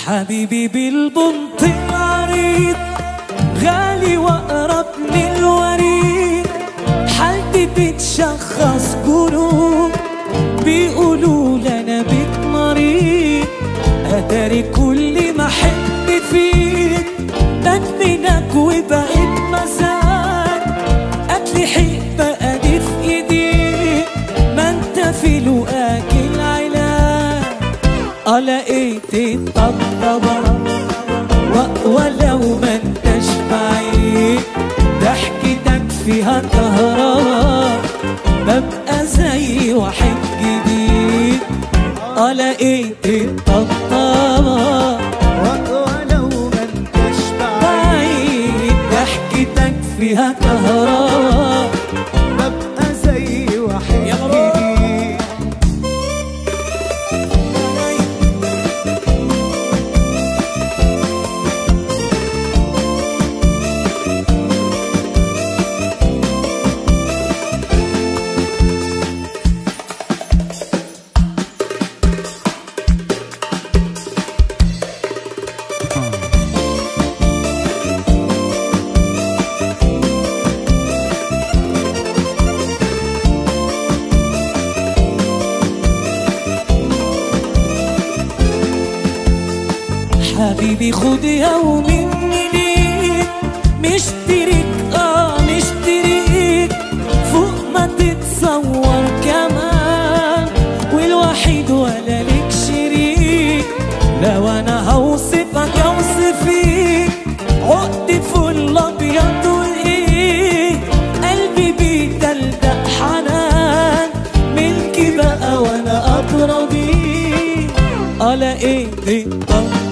حبيبي بالبنط العريض غالي واقرب من الوريد، حالتي تتشخص جنون بيقولوا انا بيك مريض، اتاري كل ما احب فيك بدمنك وبقيت مزاج، قتلي حق بقى دي في ايديك، ما انت في لقاك العلاج. لقيت الطبطبة ولو ما انتش بعيد، ضحكتك فيها كهرباء ببقى زي واحد جديد. لقيت الطبطبة ولو ما انتش بعيد، ضحكتك فيها كهرباء ببقى زي واحد جديد. حبيبي خد يوم مني ليك، مشترك مشترك فوق ما تتصور كمان، والوحيد ولا لك شريك، لو انا هوصفك اوصفيك، عقد فل ابيض وايه، قلبي بيدلدق حنان، ملكي بقى وانا اطرى بيه. لقيت